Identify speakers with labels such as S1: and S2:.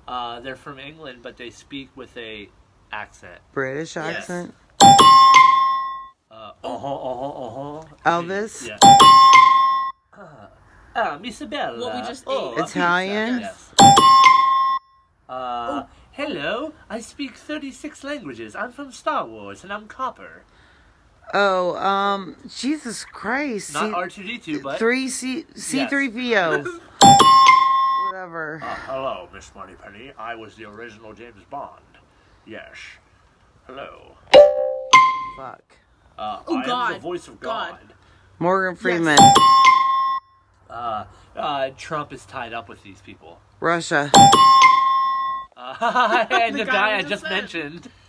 S1: They're from England, but they speak with a accent.
S2: British accent? Elvis?
S1: Yeah. Miss Bella.
S3: What we just ate.
S2: Italian?
S1: Yes. Hello, I speak 36 languages. I'm from Star Wars, and I'm Copper.
S2: Oh, Jesus Christ.
S1: Not R2-D2, but...
S2: C3PO. Whatever.
S1: Hello, Miss Moneypenny. I was the original James Bond. Yes. Hello.
S2: Fuck.
S1: I am the voice of God.
S2: Morgan Freeman.
S1: Yes. Trump is tied up with these people.
S2: Russia.
S1: And the guy I just mentioned.